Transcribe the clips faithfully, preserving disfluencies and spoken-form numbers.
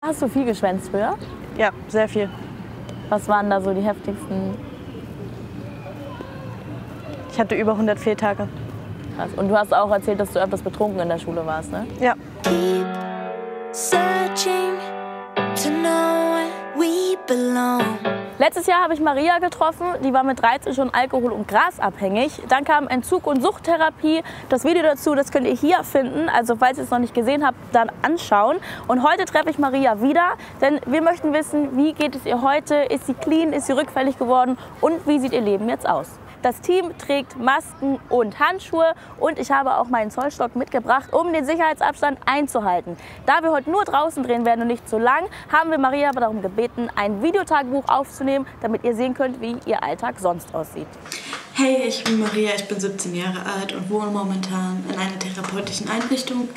Hast du viel geschwänzt früher? Ja, sehr viel. Was waren da so die heftigsten? Ich hatte über hundert Fehltage. Krass. Und du hast auch erzählt, dass du öfters betrunken in der Schule warst, ne? Ja. Letztes Jahr habe ich Maria getroffen, die war mit dreizehn schon alkohol- und grasabhängig. Dann kam Entzug- und Suchttherapie. Das Video dazu, das könnt ihr hier finden. Also falls ihr es noch nicht gesehen habt, dann anschauen. Und heute treffe ich Maria wieder, denn wir möchten wissen, wie geht es ihr heute? Ist sie clean, ist sie rückfällig geworden und wie sieht ihr Leben jetzt aus? Das Team trägt Masken und Handschuhe und ich habe auch meinen Zollstock mitgebracht, um den Sicherheitsabstand einzuhalten. Da wir heute nur draußen drehen werden und nicht so lang, haben wir Maria aber darum gebeten, ein Videotagebuch aufzunehmen, damit ihr sehen könnt, wie ihr Alltag sonst aussieht. Hey, ich bin Maria, ich bin siebzehn Jahre alt und wohne momentan in einer therapeutischen Einrichtung.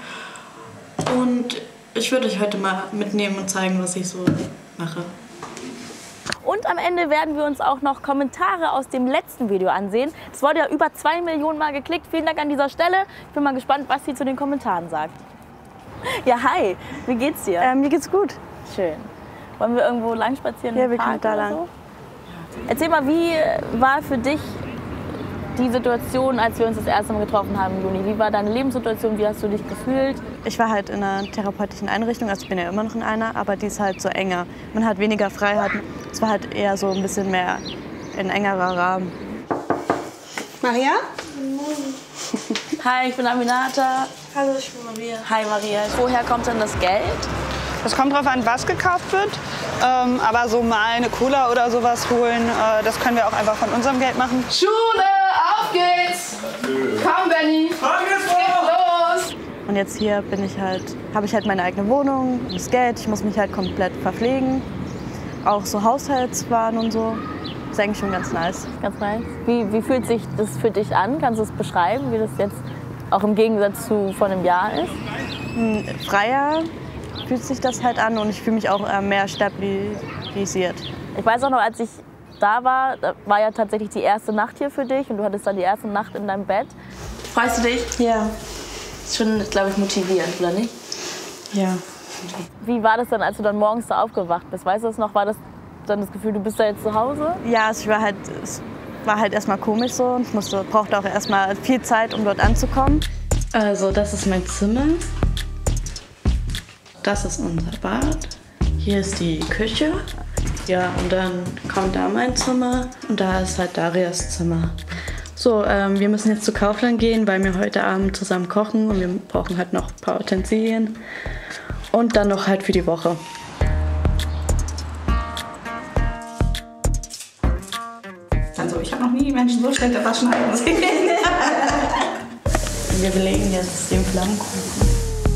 Und ich würde euch heute mal mitnehmen und zeigen, was ich so mache. Und am Ende werden wir uns auch noch Kommentare aus dem letzten Video ansehen. Das wurde ja über zwei Millionen Mal geklickt. Vielen Dank an dieser Stelle. Ich bin mal gespannt, was sie zu den Kommentaren sagt. Ja, hi. Wie geht's dir? Ähm, mir geht's gut. Schön. Wollen wir irgendwo lang spazieren? Ja, wir Park können da oder lang. So? Erzähl mal, wie war für dich die Situation, als wir uns das erste Mal getroffen haben im Juni? Wie war deine Lebenssituation? Wie hast du dich gefühlt? Ich war halt in einer therapeutischen Einrichtung, also ich bin ja immer noch in einer, aber die ist halt so enger. Man hat weniger Freiheiten. Es war halt eher so ein bisschen mehr ein engerer Rahmen. Maria? Hi, ich bin Aminata. Hallo, ich bin Maria. Hi Maria. Woher kommt denn das Geld? Es kommt drauf an, was gekauft wird. Ähm, aber so mal eine Cola oder sowas holen, äh, das können wir auch einfach von unserem Geld machen. Schule, auf geht's! Komm, Benni! Los! Und jetzt hier bin ich halt, habe ich halt meine eigene Wohnung, das Geld, ich muss mich halt komplett verpflegen. Auch so Haushaltswaren und so. Das ist eigentlich schon ganz nice. Ganz nice. Wie, wie fühlt sich das für dich an? Kannst du es beschreiben, wie das jetzt auch im Gegensatz zu vor einem Jahr ist? Hm, Freier fühlt sich das halt an und ich fühle mich auch äh, mehr stabilisiert. Ich weiß auch noch, als ich da war, da war ja tatsächlich die erste Nacht hier für dich und du hattest dann die erste Nacht in deinem Bett. Freust du dich? Ja. Ist schon, glaube ich, motivierend, oder nicht? Ja. Wie war das dann, als du dann morgens da aufgewacht bist? Weißt du das noch? War das dann das Gefühl, du bist da jetzt zu Hause? Ja, es war halt, es war halt erstmal komisch so und ich musste, brauchte auch erstmal viel Zeit, um dort anzukommen. Also, das ist mein Zimmer. Das ist unser Bad. Hier ist die Küche. Ja, und dann kommt da mein Zimmer und da ist halt Darias Zimmer. So, ähm, wir müssen jetzt zu Kaufland gehen, weil wir heute Abend zusammen kochen und wir brauchen halt noch ein paar Utensilien. Und dann noch halt für die Woche. Also, ich habe noch nie Menschen so schlecht waschen sehen. Wir belegen jetzt den Flammkuchen.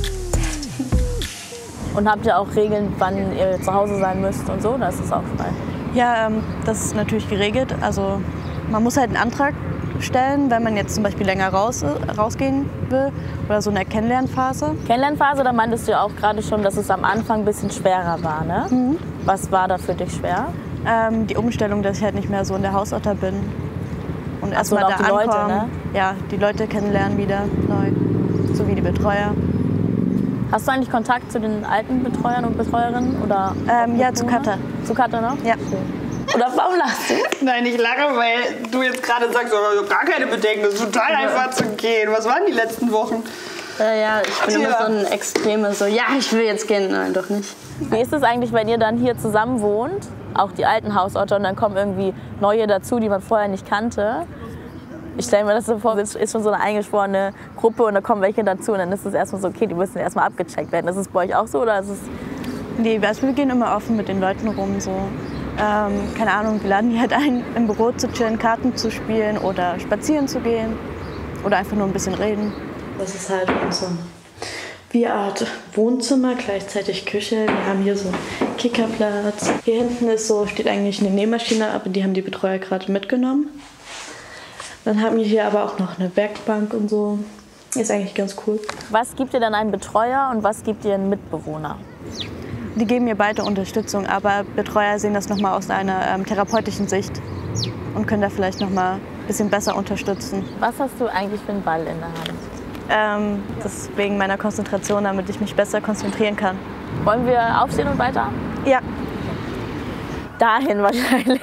Und habt ihr auch Regeln, wann ihr zu Hause sein müsst und so? Oder ist das auch frei? Ja, ähm, das ist natürlich geregelt. Also man muss halt einen Antrag stellen, wenn man jetzt zum Beispiel länger raus, rausgehen will oder so in der Kennenlernphase. Kennenlernphase, da meintest du ja auch gerade schon, dass es am Anfang ein bisschen schwerer war, ne? Mhm. Was war da für dich schwer? Ähm, die Umstellung, dass ich halt nicht mehr so in der Hausotter bin. Und Ach so, erstmal und da auch die Leute, ankommen. ne? Ja, die Leute kennenlernen wieder neu, sowie die Betreuer. Hast du eigentlich Kontakt zu den alten Betreuern und Betreuerinnen? Oder Ähm, ja, zu Katha. Zu Katha, ne? Ja. Oder warum lachst du? Nein, ich lache, weil du jetzt gerade sagst, oh, gar keine Bedenken, das ist total einfach zu gehen. Was waren die letzten Wochen? Ja, ja, ich bin Ja. immer so ein Extreme, so, ja, ich will jetzt gehen. Nein, doch nicht. Wie ist es eigentlich, wenn ihr dann hier zusammen wohnt, auch die alten Hausotter, und dann kommen irgendwie neue dazu, die man vorher nicht kannte? Ich stelle mir das so vor, es ist schon so eine eingeschworene Gruppe und da kommen welche dazu und dann ist es erstmal so, okay, die müssen erstmal abgecheckt werden. Ist es bei euch auch so oder ist es... Nee, wir gehen immer offen mit den Leuten rum. So. Ähm, keine Ahnung, wir laden die halt ein, im Büro zu chillen, Karten zu spielen oder spazieren zu gehen oder einfach nur ein bisschen reden. Das ist halt unser wie Art Wohnzimmer, gleichzeitig Küche. Wir haben hier so einen Kickerplatz. Hier hinten ist so, steht eigentlich eine Nähmaschine, aber die haben die Betreuer gerade mitgenommen. Dann haben wir hier aber auch noch eine Werkbank und so. Ist eigentlich ganz cool. Was gibt ihr dann einem Betreuer und was gibt ihr einem Mitbewohner? Die geben mir beide Unterstützung, aber Betreuer sehen das nochmal aus einer ähm, therapeutischen Sicht und können da vielleicht nochmal ein bisschen besser unterstützen. Was hast du eigentlich für einen Ball in der Hand? Ähm, das ist wegen meiner Konzentration, damit ich mich besser konzentrieren kann. Wollen wir aufstehen und weiter? Ja. Dahin wahrscheinlich.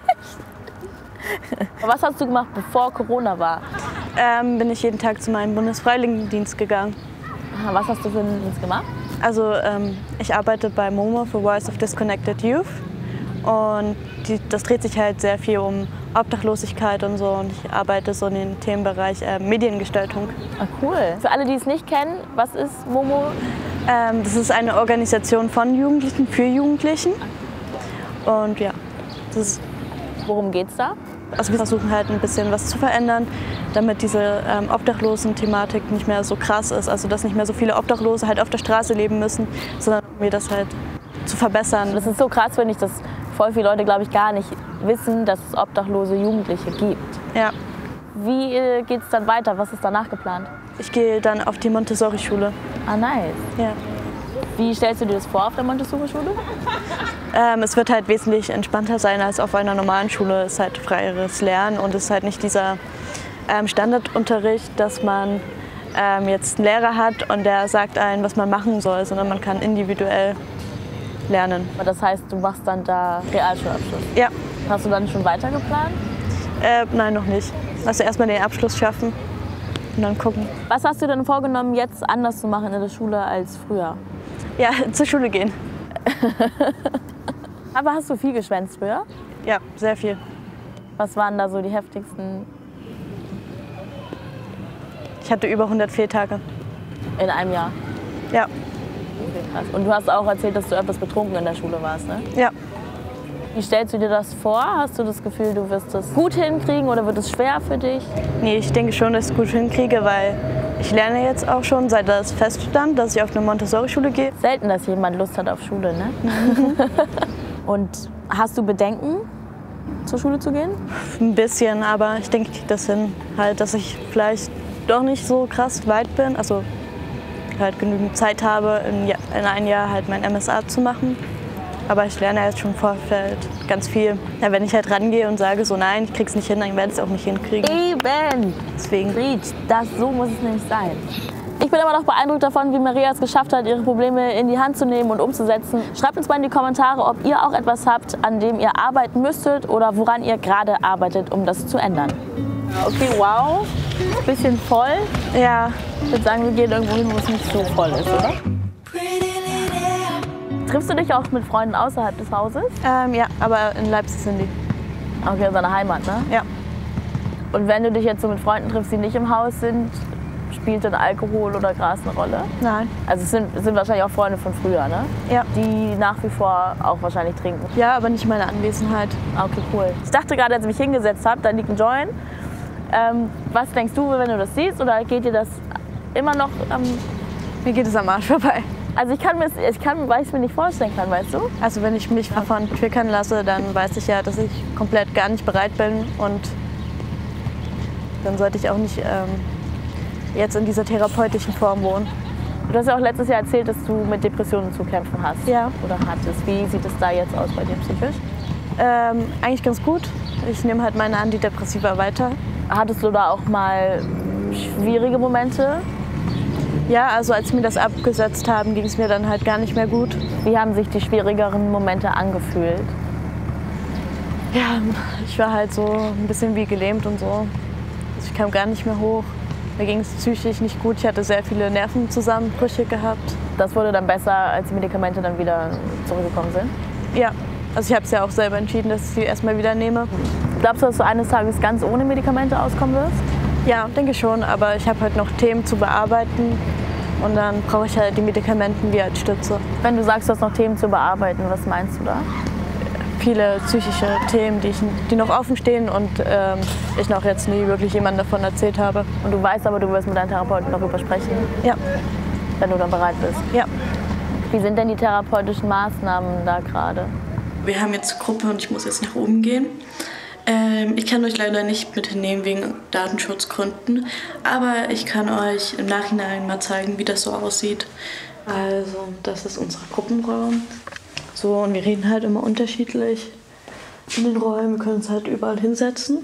Was hast du gemacht, bevor Corona war? Ähm, bin ich jeden Tag zu meinem Bundesfreiwilligendienst gegangen. Aha, was hast du für einen Dienst gemacht? Also ähm, ich arbeite bei MoMo für Voice of Disconnected Youth und die, das dreht sich halt sehr viel um Obdachlosigkeit und so und ich arbeite so in den Themenbereich äh, Mediengestaltung. Ah, cool. Für alle, die es nicht kennen, was ist MoMo? Ähm, das ist eine Organisation von Jugendlichen für Jugendlichen und ja, das ist, worum geht's da? Also wir versuchen halt ein bisschen was zu verändern, damit diese ähm, Obdachlosen-Thematik nicht mehr so krass ist. Also dass nicht mehr so viele Obdachlose halt auf der Straße leben müssen, sondern wir das halt zu verbessern. Das ist so krass, finde ich, dass voll viele Leute, glaube ich, gar nicht wissen, dass es obdachlose Jugendliche gibt. Ja. Wie äh, geht es dann weiter? Was ist danach geplant? Ich gehe dann auf die Montessori-Schule. Ah, nice. Ja. Wie stellst du dir das vor auf der Montessori-Schule? Ähm, es wird halt wesentlich entspannter sein als auf einer normalen Schule. Es ist halt freieres Lernen und es ist halt nicht dieser ähm, Standardunterricht, dass man ähm, jetzt einen Lehrer hat und der sagt einem, was man machen soll, sondern man kann individuell lernen. Das heißt, du machst dann da Realschulabschluss? Ja. Hast du dann schon weiter geplant? Äh, nein, noch nicht. Also erstmal den Abschluss schaffen und dann gucken. Was hast du denn vorgenommen, jetzt anders zu machen in der Schule als früher? Ja, zur Schule gehen. Aber hast du viel geschwänzt früher? Ja, sehr viel. Was waren da so die heftigsten? Ich hatte über hundert Fehltage. In einem Jahr? Ja. Okay, krass. Und du hast auch erzählt, dass du etwas betrunken in der Schule warst, ne? Ja. Wie stellst du dir das vor? Hast du das Gefühl, du wirst das gut hinkriegen oder wird es schwer für dich? Nee, ich denke schon, dass ich es gut hinkriege, weil ich lerne jetzt auch schon, seit das feststand, dass ich auf eine Montessori-Schule gehe. Selten, dass jemand Lust hat auf Schule, ne? Und hast du Bedenken, zur Schule zu gehen? Ein bisschen, aber ich denke, ich kriege das hin, halt, dass ich vielleicht doch nicht so krass weit bin, also halt genügend Zeit habe, in, in ein Jahr halt mein M S A zu machen. Aber ich lerne jetzt schon im Vorfeld ganz viel. Ja, wenn ich halt rangehe und sage so, nein, ich krieg's nicht hin, dann werde ich es auch nicht hinkriegen. Eben! Deswegen. Reach, das, so muss es nämlich sein. Ich bin immer noch beeindruckt davon, wie Maria es geschafft hat, ihre Probleme in die Hand zu nehmen und umzusetzen. Schreibt uns mal in die Kommentare, ob ihr auch etwas habt, an dem ihr arbeiten müsstet oder woran ihr gerade arbeitet, um das zu ändern. Okay, wow. Bisschen voll. Ja. Ich würde sagen, wir gehen irgendwo hin, wo es nicht so voll ist, oder? Triffst du dich auch mit Freunden außerhalb des Hauses? Ähm, ja, aber in Leipzig sind die. Okay, seine Heimat, ne? Ja. Und wenn du dich jetzt so mit Freunden triffst, die nicht im Haus sind, spielt dann Alkohol oder Gras eine Rolle? Nein. Also es sind, es sind wahrscheinlich auch Freunde von früher, ne? Ja. Die nach wie vor auch wahrscheinlich trinken. Ja, aber nicht in meiner Anwesenheit. Ah, okay, cool. Ich dachte gerade, als ich mich hingesetzt habe, da liegt ein Joint. Ähm, was denkst du, wenn du das siehst? Oder geht dir das immer noch... Ähm Mir geht es am Arsch vorbei. Also ich kann mir, ich kann, weil ich es mir nicht vorstellen kann, weißt du? Also wenn ich mich davon triggern lasse, dann weiß ich ja, dass ich komplett gar nicht bereit bin und dann sollte ich auch nicht ähm, jetzt in dieser therapeutischen Form wohnen. Du hast ja auch letztes Jahr erzählt, dass du mit Depressionen zu kämpfen hast. Ja. Oder hattest. Wie sieht es da jetzt aus bei dir psychisch? Ähm, eigentlich ganz gut. Ich nehme halt meine Antidepressiva weiter. Hattest du da auch mal schwierige Momente? Ja, also als mir das abgesetzt haben, ging es mir dann halt gar nicht mehr gut. Wie haben sich die schwierigeren Momente angefühlt? Ja, ich war halt so ein bisschen wie gelähmt und so. Also ich kam gar nicht mehr hoch. Mir ging es psychisch nicht gut. Ich hatte sehr viele Nervenzusammenbrüche gehabt. Das wurde dann besser, als die Medikamente dann wieder zurückgekommen sind? Ja, also ich habe es ja auch selber entschieden, dass ich sie erstmal wieder nehme. Glaubst du, dass du eines Tages ganz ohne Medikamente auskommen wirst? Ja, denke schon, aber ich habe halt noch Themen zu bearbeiten und dann brauche ich halt die Medikamenten wie als Stütze. Wenn du sagst, du hast noch Themen zu bearbeiten, was meinst du da? Viele psychische Themen, die, ich, die noch offen stehen und ähm, ich noch jetzt nie wirklich jemandem davon erzählt habe. Und du weißt aber, du wirst mit deinem Therapeuten darüber sprechen? Ja. Wenn du dann bereit bist? Ja. Wie sind denn die therapeutischen Maßnahmen da gerade? Wir haben jetzt eine Gruppe und ich muss jetzt nach oben gehen. Ähm, ich kann euch leider nicht mit hinnehmen wegen Datenschutzgründen, aber ich kann euch im Nachhinein mal zeigen, wie das so aussieht. Also, das ist unser Gruppenraum. So, und wir reden halt immer unterschiedlich in den Räumen. Wir können uns halt überall hinsetzen.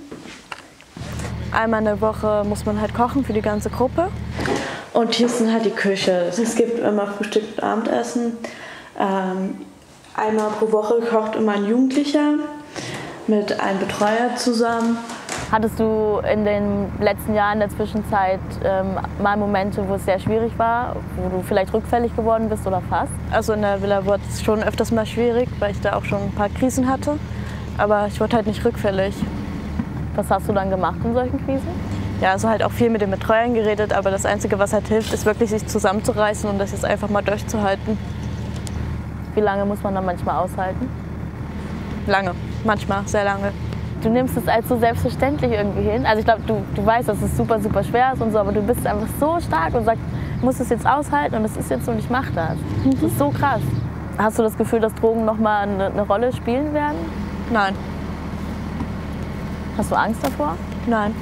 Einmal in der Woche muss man halt kochen für die ganze Gruppe. Und hier ist dann halt die Küche. Es gibt immer Frühstück und Abendessen. Ähm, einmal pro Woche kocht immer ein Jugendlicher mit einem Betreuer zusammen. Hattest du in den letzten Jahren in der Zwischenzeit ähm, mal Momente, wo es sehr schwierig war, wo du vielleicht rückfällig geworden bist oder fast? Also in der Villa wurde es schon öfters mal schwierig, weil ich da auch schon ein paar Krisen hatte. Aber ich wurde halt nicht rückfällig. Was hast du dann gemacht in solchen Krisen? Ja, also halt auch viel mit den Betreuern geredet, aber das Einzige, was halt hilft, ist wirklich sich zusammenzureißen und das jetzt einfach mal durchzuhalten. Wie lange muss man dann manchmal aushalten? Lange, manchmal sehr lange. Du nimmst es als so selbstverständlich irgendwie hin. Also ich glaube, du, du weißt, dass es super, super schwer ist und so, aber du bist einfach so stark und sagst, ich muss es jetzt aushalten und es ist jetzt so und ich mache das. Das ist so krass. Hast du das Gefühl, dass Drogen nochmal eine, eine Rolle spielen werden? Nein. Hast du Angst davor? Nein.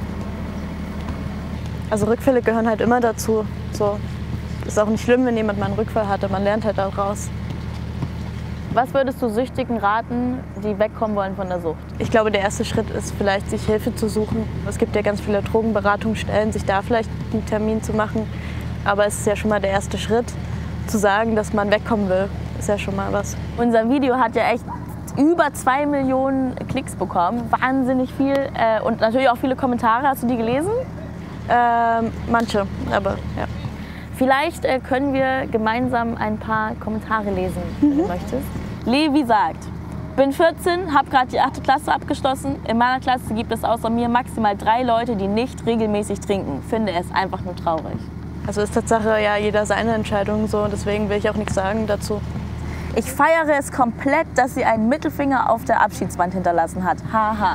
Also Rückfälle gehören halt immer dazu. So. Ist auch nicht schlimm, wenn jemand mal einen Rückfall hatte. Man lernt halt daraus. Was würdest du Süchtigen raten, die wegkommen wollen von der Sucht? Ich glaube, der erste Schritt ist vielleicht, sich Hilfe zu suchen. Es gibt ja ganz viele Drogenberatungsstellen, sich da vielleicht einen Termin zu machen. Aber es ist ja schon mal der erste Schritt, zu sagen, dass man wegkommen will. Ist ja schon mal was. Unser Video hat ja echt über zwei Millionen Klicks bekommen. Wahnsinnig viel. Äh, und natürlich auch viele Kommentare. Hast du die gelesen? Ähm, manche, aber ja. Vielleicht äh, können wir gemeinsam ein paar Kommentare lesen, wenn du möchtest. Levi sagt, bin vierzehn, habe gerade die achte Klasse abgeschlossen. In meiner Klasse gibt es außer mir maximal drei Leute, die nicht regelmäßig trinken. Finde es einfach nur traurig. Also ist Tatsache ja jeder seine Entscheidung so, deswegen will ich auch nichts sagen dazu. Ich feiere es komplett, dass sie einen Mittelfinger auf der Abschiedswand hinterlassen hat. Haha.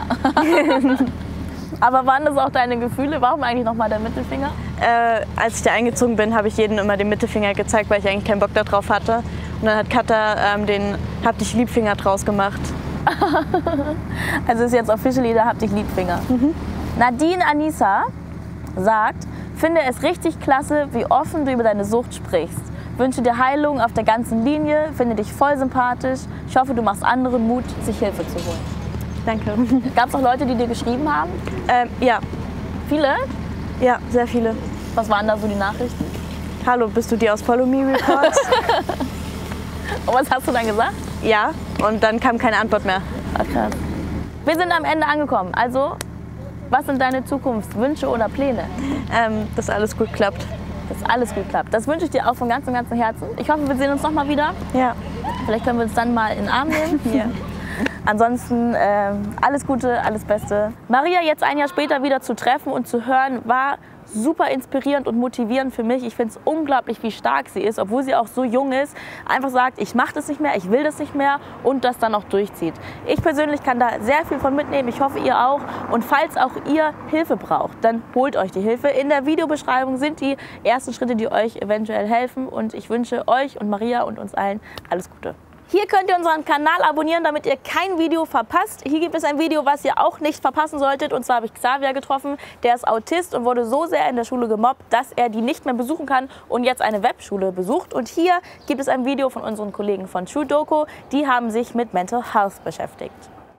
Aber waren das auch deine Gefühle? Warum eigentlich nochmal der Mittelfinger? Äh, als ich da eingezogen bin, habe ich jedem immer den Mittelfinger gezeigt, weil ich eigentlich keinen Bock darauf hatte. Und dann hat Katha ähm, den Hab dich Liebfinger draus gemacht. Also ist jetzt officially der Hab dich Liebfinger. Mhm. Nadine Anissa sagt, finde es richtig klasse, wie offen du über deine Sucht sprichst. Wünsche dir Heilung auf der ganzen Linie, finde dich voll sympathisch. Ich hoffe, du machst anderen Mut, sich Hilfe zu holen. Danke. Gab es auch Leute, die dir geschrieben haben? Ähm, ja. Viele? Ja, sehr viele. Was waren da so die Nachrichten? Hallo, bist du die aus Follow Me Reports? Und was hast du dann gesagt? Ja, und dann kam keine Antwort mehr. Ach, krass. Wir sind am Ende angekommen. Also, was sind deine Zukunftswünsche oder Pläne? Ähm, dass alles gut klappt. Dass alles gut klappt. Das wünsche ich dir auch von ganzem, ganzem Herzen. Ich hoffe, wir sehen uns noch mal wieder. Ja. Vielleicht können wir uns dann mal in den Arm nehmen. Ja. Ansonsten äh, alles Gute, alles Beste. Maria jetzt ein Jahr später wieder zu treffen und zu hören, war super inspirierend und motivierend für mich. Ich finde es unglaublich, wie stark sie ist, obwohl sie auch so jung ist. Einfach sagt, ich mache das nicht mehr, ich will das nicht mehr und das dann auch durchzieht. Ich persönlich kann da sehr viel von mitnehmen. Ich hoffe, ihr auch. Und falls auch ihr Hilfe braucht, dann holt euch die Hilfe. In der Videobeschreibung sind die ersten Schritte, die euch eventuell helfen. Und ich wünsche euch und Maria und uns allen alles Gute. Hier könnt ihr unseren Kanal abonnieren, damit ihr kein Video verpasst. Hier gibt es ein Video, was ihr auch nicht verpassen solltet. Und zwar habe ich Xavier getroffen. Der ist Autist und wurde so sehr in der Schule gemobbt, dass er die nicht mehr besuchen kann und jetzt eine Webschule besucht. Und hier gibt es ein Video von unseren Kollegen von True Doku. Die haben sich mit Mental Health beschäftigt.